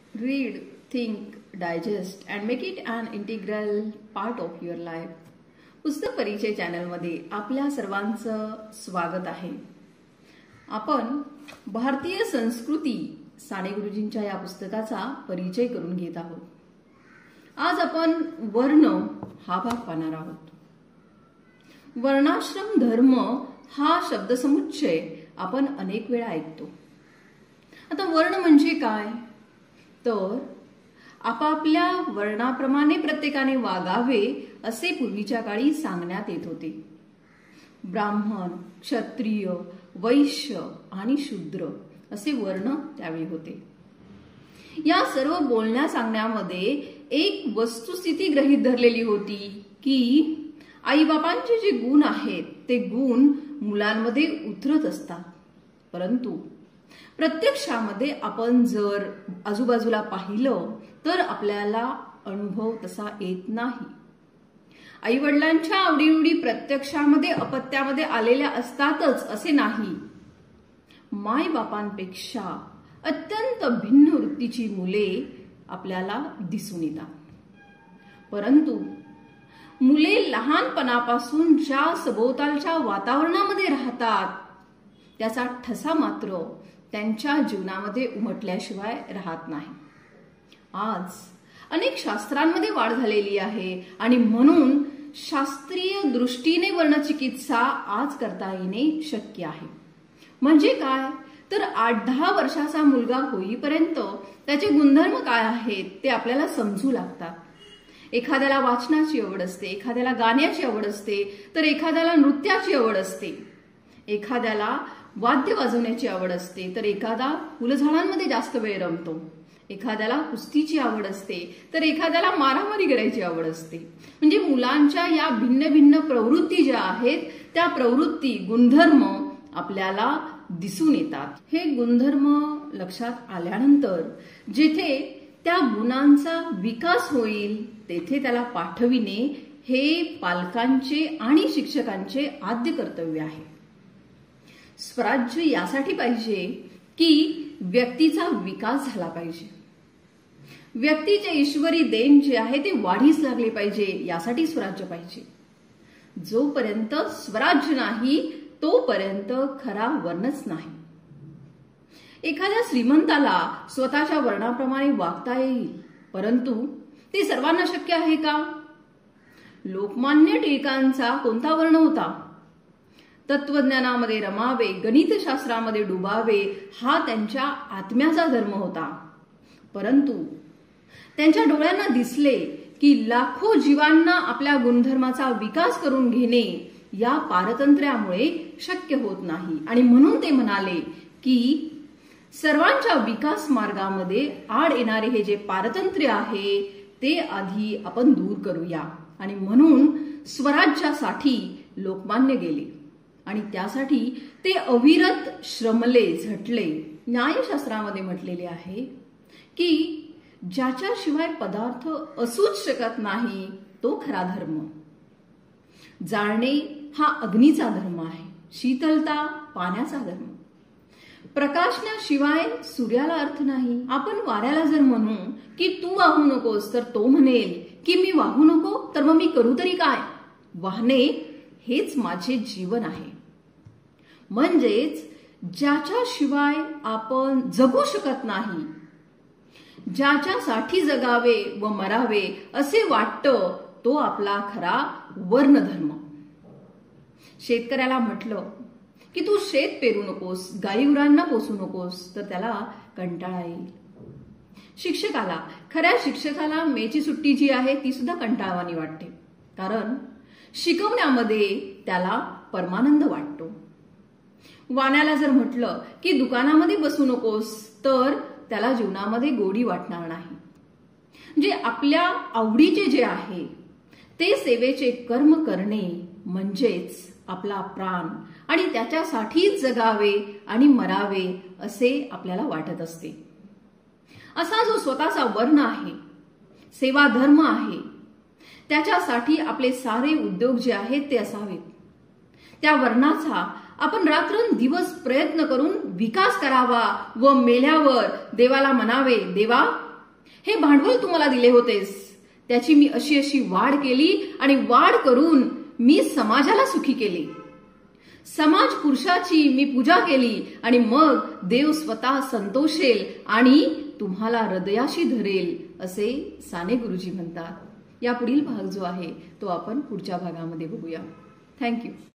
Read, think, digest and make it an integral part of your life. पुस्तक परिचय चॅनलमध्ये आपल्या सर्वांचं स्वागत आहे. आपण भारतीय संस्कृती साने गुरुजींच्या या पुस्तकाचा परिचय करून घेत आहोत. आज आपण वर्ण हा भाग पाहणार आहोत. वर्णाश्रम धर्म हा शब्दसमुच्चय आपण अनेक वेळा ऐकतो. आता वर्ण म्हणजे काय? तर आपापल्या वर्णाप्रमाणे प्रत्येकाने वागावे असे पूर्वीच्या काळी सांगण्यात येत होते. ब्राह्मण, क्षत्रिय, वैश्य आणि शूद्र असे वर्ण त्यावेळी होते. या सर्व बोलण्या सांगण्यामध्ये एक वस्तुस्थिती गृहीत धरलेली होती की आईबापांचे जे गुण आहेत ते गुण मुलांमध्ये उतरत असतात. परंतु प्रत्यक्षामध्ये आपण जर आजूबाजूला पाहिलं तर आपल्याला अनुभव तसा येत नाही. आई वडिलांच्या आवडीनिवडी प्रत्यक्षामध्ये अपत्यामध्ये आलेल्या असतातच असे नाही. माय बापांपेक्षा अत्यंत भिन्न वृत्तीची मुले आपल्याला दिसून येतात. परंतु मुले लहानपणापासून ज्या सभोवतालच्या वातावरणामध्ये राहतात त्याचा ठसा मात्र त्यांच्या जीवनामध्ये उमटल्याशिवाय राहत नाही. आज अनेक शास्त्रांमध्ये वाढ झालेली आहे आणि म्हणून शास्त्रीय दृष्टीने वर्णचिकित्सा आज करता येणे शक्य आहे. म्हणजे काय? तर 8-10 वर्षाचा मुलगा होईपर्यंत त्याचे गुणधर्म काय आहेत ते आपल्याला समजू लागतात. एखाद्याला वाचनाची आवड असते, एखाद्याला गाण्याची आवड असते, तर एखाद्याला नृत्याची आवड असते, एखाद्याला वाद्य वाजवण्याची आवड असते, तर एखादा फुलझाडांमध्ये जास्त वेळ रमतो, एखाद्याला कुस्तीची आवड असते, तर एखाद्याला मारामारी करायची आवड असते. म्हणजे मुलांच्या या भिन्न भिन्न प्रवृत्ती ज्या आहेत त्या प्रवृत्ती गुणधर्म आपल्याला दिसून येतात. हे गुणधर्म लक्षात आल्यानंतर जिथे त्या गुणांचा विकास होईल तेथे त्याला पाठविणे हे पालकांचे आणि शिक्षकांचे आद्य कर्तव्य आहे. स्वराज्य यासाठी पाहिजे की व्यक्तीचा विकास झाला पाहिजे. व्यक्तीचे ईश्वरी देण जे आहे ते वाढीस लागले पाहिजे, यासाठी स्वराज्य पाहिजे. जोपर्यंत स्वराज्य नाही तोपर्यंत खरा वर्णच नाही. एखाद्या श्रीमंताला स्वतःच्या वर्णाप्रमाणे वागता येईल, परंतु ते सर्वांना शक्य आहे का? लोकमान्य टिळकांचा कोणता वर्ण होता? तत्वज्ञानामध्ये रमावे, गणितशास्त्रामध्ये डुबावे हा त्यांच्या आत्म्याचा धर्म होता. परंतु त्यांच्या डोळ्यांना दिसले की लाखो जीवांना आपल्या गुणधर्माचा विकास करून घेणे या पारतंत्र्यामुळे शक्य होत नाही आणि म्हणून ते म्हणाले की सर्वांच्या विकास मार्गामध्ये आड येणारे हे जे पारतंत्र्य आहे ते आधी आपण दूर करूया. आणि म्हणून स्वराज्यासाठी लोकमान्य गेले आणि त्यासाठी ते अविरत श्रमले, झटले. न्यायशास्त्रामध्ये म्हटलेले आहे की ज्याच्याशिवाय पदार्थ असूच शकत नाही तो खरा धर्म. जाळणे हा अग्नीचा धर्म आहे, शीतलता पाण्याचा धर्म. प्रकाशण्याशिवाय सूर्याला अर्थ नाही. आपण वाऱ्याला जर म्हणू की तू वाहू नकोस तर तो म्हणेल की मी वाहू नको तर मग मी करू तरी काय? वाहणे हेच माझे जीवन आहे. म्हणजेच ज्याच्याशिवाय आपण जगू शकत नाही, ज्याच्यासाठी जगावे व मरावे असे वाटतं तो आपला खरा वर्णधर्म. शेतकऱ्याला म्हटलं की तू शेत पेरू नकोस, गाईगुरांना पोसू नकोस तर त्याला कंटाळा येईल. खऱ्या शिक्षकाला मेची सुट्टी जी आहे ती सुद्धा कंटाळवाणी वाटते, कारण शिकवण्यामध्ये त्याला परमानंद वाटतो. वाण्याला जर म्हटलं की दुकानामध्ये बसू नकोस तर त्याला जीवनामध्ये गोडी वाटणार नाही. जे आपल्या आवडीचे जे आहे ते सेवेचे कर्म करणे म्हणजेच आपला प्राण आणि त्याच्यासाठीच जगावे आणि मरावे असे आपल्याला वाटत असते. असा जो स्वतःचा वर्ण आहे, सेवा धर्म आहे, त्याच्यासाठी आपले सारे उद्योग जे आहेत ते असावेत. त्या वर्णाचा आपण रात्रंदिवस प्रयत्न करून विकास करावा व मेल्यावर देवाला म्हणावे, देवा हे भांडवल तुम्हाला दिले होतेस, त्याची मी अशी अशी वाढ केली आणि वाढ करून मी समाजाला सुखी केली. समाज पुरुषाची मी पूजा केली आणि मग देव स्वतः संतोषेल आणि तुम्हाला हृदयाशी धरेल, असे साने गुरुजी म्हणतात. या पुढील भाग जो आहे तो आपण पुढच्या भागामध्ये बघूया. थँक्यू.